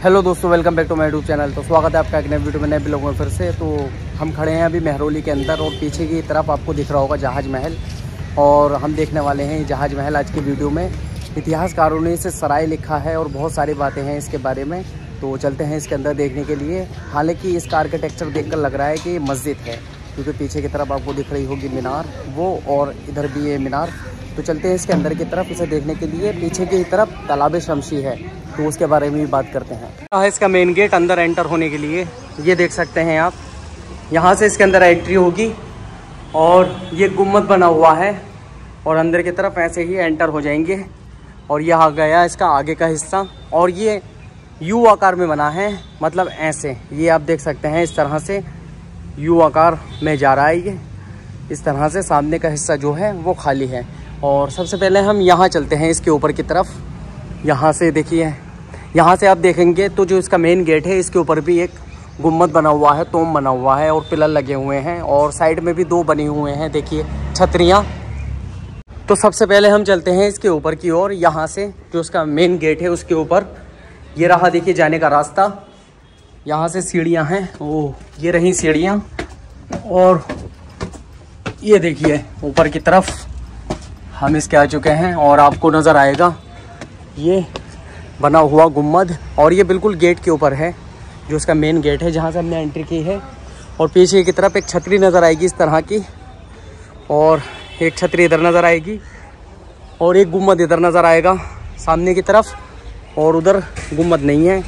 Hello दोस्तों, welcome back to my YouTube channel. तो स्वागत है आपका एक नए वीडियो में, नए ब्लॉग में फिर से। तो हम खड़े हैं अभी मेहरौली के अंदर और पीछे की तरफ आपको दिख रहा होगा जहाज महल, और हम देखने वाले हैं जहाज महल आज की वीडियो में। इतिहासकारों ने इसे सराय लिखा है और बहुत सारी बातें हैं इसके बारे में। तो चलते हैं इसके अंदर देखने के लिए। हालांकि इसका आर्किटेक्चर देखकर लग रहा है कि मस्जिद है, क्योंकि पीछे की तरफ आपको दिख रही होगी मीनार वो, और इधर भी ये मीनार। तो चलते हैं इसके अंदर की तरफ इसे देखने के लिए। पीछे की तरफ तालाब शमशी है, तो उसके बारे में भी बात करते हैं। इसका मेन गेट अंदर एंटर होने के लिए ये देख सकते हैं आप, यहाँ से इसके अंदर एंट्री होगी और ये गुम्बद बना हुआ है और अंदर की तरफ ऐसे ही एंटर हो जाएंगे। और यह आ गया इसका आगे का हिस्सा, और ये यू आकार में बना है, मतलब ऐसे ये आप देख सकते हैं इस तरह से यू आकार में जा रहा है ये। इस तरह से सामने का हिस्सा जो है वो खाली है। और सबसे पहले हम यहाँ चलते हैं इसके ऊपर की तरफ। यहाँ से देखिए, यहाँ से आप देखेंगे तो जो इसका मेन गेट है इसके ऊपर भी एक गुम्बद बना हुआ है, तोम बना हुआ है और पिलर लगे हुए हैं, और साइड में भी दो बने हुए हैं देखिए छतरियाँ। तो सबसे पहले हम चलते हैं इसके ऊपर की ओर। यहाँ से जो उसका मेन गेट है उसके ऊपर ये रहा देखिए जाने का रास्ता। यहाँ से सीढ़ियाँ हैं, ओह ये रही सीढ़ियाँ, और ये देखिए ऊपर की तरफ हम इसके आ चुके हैं और आपको नज़र आएगा ये बना हुआ गुम्बद। और ये बिल्कुल गेट के ऊपर है, जो उसका मेन गेट है जहाँ से हमने एंट्री की है। और पीछे की तरफ एक छतरी नज़र आएगी इस तरह की, और एक छतरी इधर नज़र आएगी, और एक गुम्बद इधर नज़र आएगा सामने की तरफ, और उधर गुम्बद नहीं है।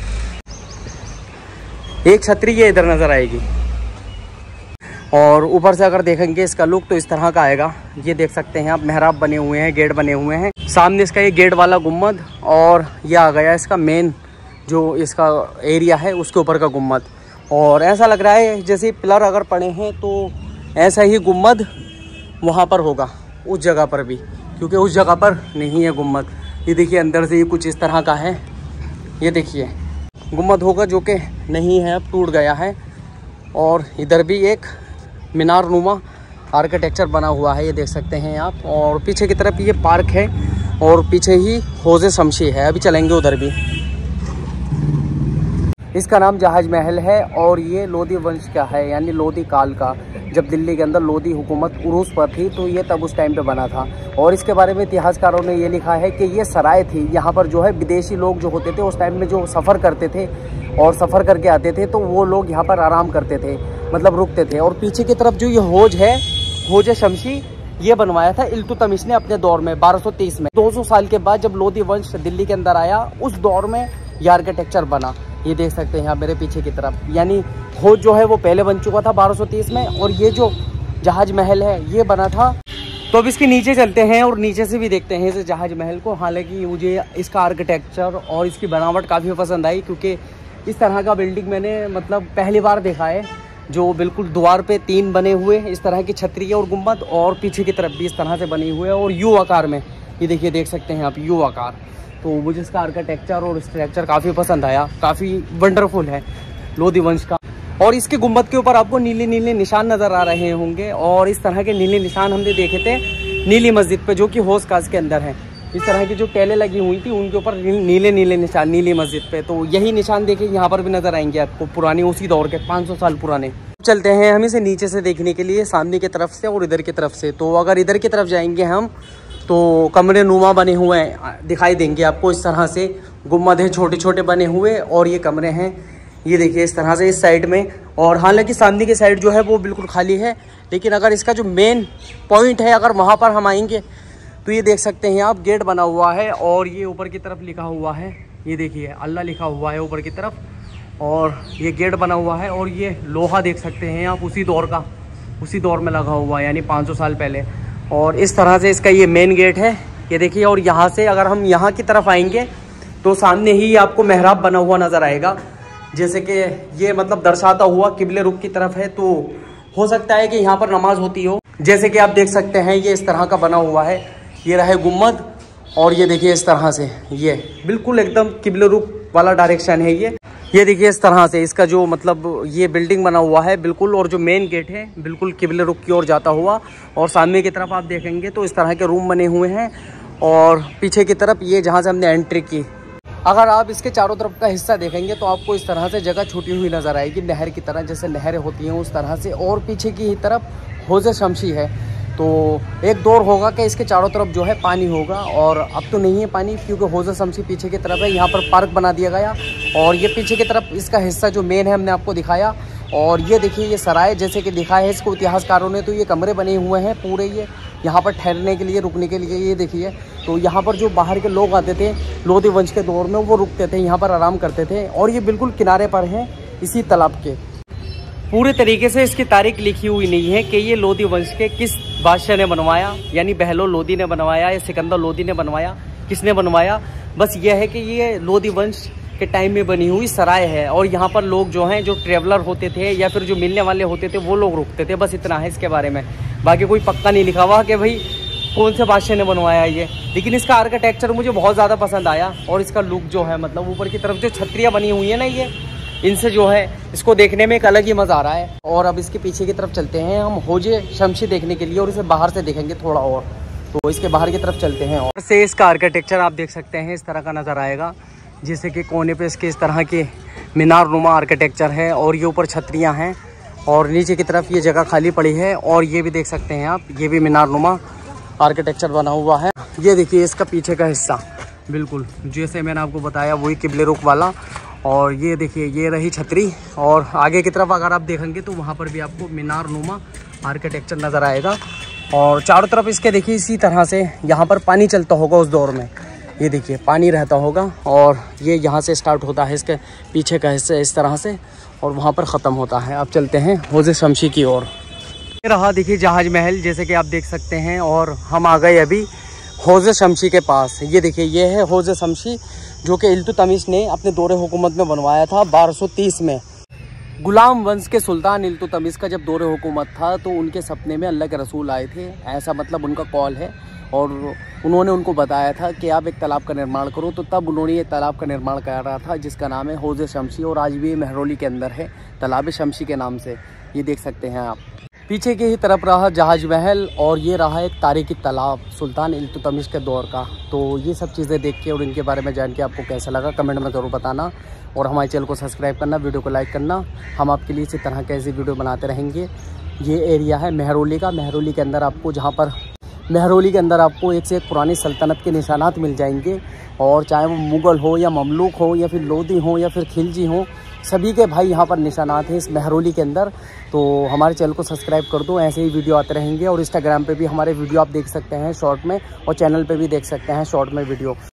एक छतरी ये इधर नज़र आएगी। और ऊपर से अगर देखेंगे इसका लुक तो इस तरह का आएगा। ये देख सकते हैं आप, मेहराब बने हुए हैं, गेट बने हुए हैं सामने इसका, ये गेट वाला गुम्बद, और ये आ गया इसका मेन जो इसका एरिया है उसके ऊपर का गुम्बद। और ऐसा लग रहा है जैसे पिलर अगर पड़े हैं तो ऐसा ही गुम्बद वहाँ पर होगा उस जगह पर भी, क्योंकि उस जगह पर नहीं है गुम्बद। ये देखिए अंदर से ये कुछ इस तरह का है, ये देखिए गुम्बद होगा जो कि नहीं है, अब टूट गया है। और इधर भी एक मीनार नुमा आर्किटेक्चर बना हुआ है, ये देख सकते हैं आप। और पीछे की तरफ ये पार्क है और पीछे ही हौज़े शमशी है, अभी चलेंगे उधर भी। इसका नाम जहाज महल है और ये लोधी वंश का है, यानी लोधी काल का। जब दिल्ली के अंदर लोधी हुकूमत उरूज पर थी तो ये तब उस टाइम पे बना था। और इसके बारे में इतिहासकारों ने ये लिखा है कि ये सराय थी। यहाँ पर जो है विदेशी लोग जो होते थे उस टाइम में, जो सफ़र करते थे और सफ़र करके आते थे, तो वो लोग यहाँ पर आराम करते थे, मतलब रुकते थे। और पीछे की तरफ जो ये हौज है, हौज़े शमशी, ये बनवाया था इल्तुतमिश ने अपने दौर में 1230 में। 200 साल के बाद जब लोधी वंश दिल्ली के अंदर आया उस दौर में ये आर्किटेक्चर बना। ये देख सकते हैं आप मेरे पीछे की तरफ, यानी हौज जो है वो पहले बन चुका था 1230 में, और ये जो जहाज महल है ये बना था। तो अब इसके नीचे चलते हैं और नीचे से भी देखते हैं इस जहाज महल को। हालांकि मुझे इसका आर्किटेक्चर और इसकी बनावट काफ़ी पसंद आई, क्योंकि इस तरह का बिल्डिंग मैंने मतलब पहली बार देखा है, जो बिल्कुल द्वार पे 3 बने हुए इस तरह की छतरी और गुम्बद, और पीछे की तरफ भी इस तरह से बनी हुई है और यू आकार में। ये देखिए, देख सकते हैं आप यू आकार। तो मुझे इसका आर्किटेक्चर और स्ट्रक्चर काफ़ी पसंद आया, काफ़ी वंडरफुल है लोधी वंश का। और इसके गुम्बद के ऊपर आपको नीले नीले निशान नज़र आ रहे होंगे, और इस तरह के नीले निशान हमने देखे थे नीली मस्जिद पे, जो कि हौज खास के अंदर है। इस तरह की जो टेलें लगी हुई थी उनके ऊपर नीले नीले निशान नीली मस्जिद पे, तो यही निशान देखिए यहाँ पर भी नज़र आएंगे आपको, पुराने उसी दौर के 500 साल पुराने। चलते हैं हम इसे नीचे से देखने के लिए, सामने की तरफ से और इधर की तरफ से। तो अगर इधर की तरफ जाएंगे हम तो कमरे नुमा बने हुए दिखाई देंगे आपको। इस तरह से गुम्बद है छोटे छोटे बने हुए, और ये कमरे हैं, ये देखिए इस तरह से इस साइड में। और हालांकि सामने की साइड जो है वो बिल्कुल खाली है, लेकिन अगर इसका जो मेन पॉइंट है अगर वहाँ पर हम आएंगे तो ये देख सकते हैं आप, गेट बना हुआ है और ये ऊपर की तरफ लिखा हुआ है, ये देखिए अल्लाह लिखा हुआ है ऊपर की तरफ, और ये गेट बना हुआ है। और ये लोहा देख सकते हैं आप, उसी दौर का, उसी दौर में लगा हुआ है, यानी 500 साल पहले। और इस तरह से इसका ये मेन गेट है, ये देखिए। और यहाँ से अगर हम यहाँ की तरफ आएंगे तो सामने ही आपको मेहराब बना हुआ नज़र आएगा, जैसे कि ये मतलब दर्शाता हुआ किबले रुख की तरफ है। तो हो सकता है कि यहाँ पर नमाज होती हो, जैसे कि आप देख सकते हैं ये इस तरह का बना हुआ है। ये रहे गुम्बद, और ये देखिए इस तरह से ये बिल्कुल एकदम किबले रुख वाला डायरेक्शन है ये देखिए इस तरह से इसका जो मतलब ये बिल्डिंग बना हुआ है बिल्कुल, और जो मेन गेट है बिल्कुल किबले रुख की ओर जाता हुआ। और सामने की तरफ आप देखेंगे तो इस तरह के रूम बने हुए हैं, और पीछे की तरफ ये जहाँ से हमने एंट्री की अगर आप इसके चारों तरफ का हिस्सा देखेंगे तो आपको इस तरह से जगह छूटी हुई नज़र आएगी, नहर की तरह, जैसे नहरें होती हैं उस तरह से। और पीछे की तरफ हौज़ शमशी है। तो एक दौर होगा कि इसके चारों तरफ जो है पानी होगा, और अब तो नहीं है पानी क्योंकि हौज़ शमशी पीछे की तरफ है। यहाँ पर पार्क बना दिया गया, और ये पीछे की तरफ इसका हिस्सा जो मेन है हमने आपको दिखाया। और ये देखिए ये सराय जैसे कि दिखाया है इसको इतिहासकारों ने, तो ये कमरे बने हुए हैं पूरे, ये यहाँ पर ठहरने के लिए, रुकने के लिए। ये देखिए, तो यहाँ पर जो बाहर के लोग आते थे लोधी वंश के दौर में, वो रुकते थे, यहाँ पर आराम करते थे। और ये बिल्कुल किनारे पर है इसी तालाब के। पूरे तरीके से इसकी तारीख लिखी हुई नहीं है कि ये लोधी वंश के किस बादशाह ने बनवाया, यानी बहलोल लोधी ने बनवाया या सिकंदर लोधी ने बनवाया, किसने बनवाया। बस यह है कि ये लोधी वंश के टाइम में बनी हुई सराय है, और यहाँ पर लोग जो हैं, जो ट्रेवलर होते थे या फिर जो मिलने वाले होते थे, वो लोग रुकते थे। बस इतना है इसके बारे में, बाकी कोई पक्का नहीं लिखा हुआ कि भाई कौन से बादशाह ने बनवाया ये। लेकिन इसका आर्किटेक्चर मुझे बहुत ज़्यादा पसंद आया, और इसका लुक जो है, मतलब ऊपर की तरफ जो छतरियाँ बनी हुई है ना, ये इनसे जो है इसको देखने में एक अलग ही मज़ा आ रहा है। और अब इसके पीछे की तरफ चलते हैं हम हौज़ शमशी देखने के लिए, और इसे बाहर से देखेंगे थोड़ा और। तो इसके बाहर की तरफ चलते हैं, और से इसका आर्किटेक्चर आप देख सकते हैं इस तरह का नज़र आएगा, जैसे कि कोने पे इसके इस तरह के मीनार नुमा आर्किटेक्चर है, और ये ऊपर छतरियाँ हैं, और नीचे की तरफ ये जगह खाली पड़ी है। और ये भी देख सकते हैं आप, ये भी मीनार नुमा आर्किटेक्चर बना हुआ है। ये देखिए इसका पीछे का हिस्सा, बिल्कुल जैसे मैंने आपको बताया वही किबले रुख वाला। और ये देखिए ये रही छतरी, और आगे की तरफ अगर आप देखेंगे तो वहाँ पर भी आपको मीनार नुमा आर्किटेक्चर नज़र आएगा। और चारों तरफ इसके देखिए इसी तरह से यहाँ पर पानी चलता होगा उस दौर में, ये देखिए पानी रहता होगा। और ये यहाँ से स्टार्ट होता है इसके पीछे का हिस्सा इस तरह से, और वहाँ पर ख़त्म होता है। अब चलते हैं हौज़ शमशी की ओर। ये रहा देखिए जहाज महल, जैसे कि आप देख सकते हैं, और हम आ गए अभी हौज़ शमशी के पास। ये देखिए ये है हौज़ शमशी, जो कि इल्तुतमिश ने अपने दौरे हुकूमत में बनवाया था 1230 में। गुलाम वंश के सुल्तान इल्तुतमिश का जब दौरे हुकूमत था तो उनके सपने में अल्लाह के रसूल आए थे, ऐसा मतलब उनका कॉल है। और उन्होंने उनको बताया था कि आप एक तालाब का निर्माण करो, तो तब उन्होंने ये तालाब का निर्माण करा था, जिसका नाम है हौज़ शमशी। और आज भी महरौली के अंदर है तालाब शमशी के नाम से, ये देख सकते हैं आप। पीछे की ही तरफ रहा जहाज महल, और ये रहा एक तारीखी तालाब सुल्तान इल्तुतमिश के दौर का। तो ये सब चीज़ें देख के और इनके बारे में जान के आपको कैसा लगा कमेंट में ज़रूर बताना, और हमारे चैनल को सब्सक्राइब करना, वीडियो को लाइक करना। हम आपके लिए इसी तरह के ऐसी वीडियो बनाते रहेंगे। ये एरिया है महरौली का। महरौली के अंदर आपको एक से एक पुरानी सल्तनत के निशानात मिल जाएंगे, और चाहे वो मुग़ल हो या ममलूक हो या फिर लोधी हो या फिर खिलजी हो, सभी के भाई यहाँ पर निशानात हैं इस महरौली के अंदर। तो हमारे चैनल को सब्सक्राइब कर दो, ऐसे ही वीडियो आते रहेंगे। और इंस्टाग्राम पे भी हमारे वीडियो आप देख सकते हैं शॉर्ट में, और चैनल पे भी देख सकते हैं शॉर्ट में वीडियो।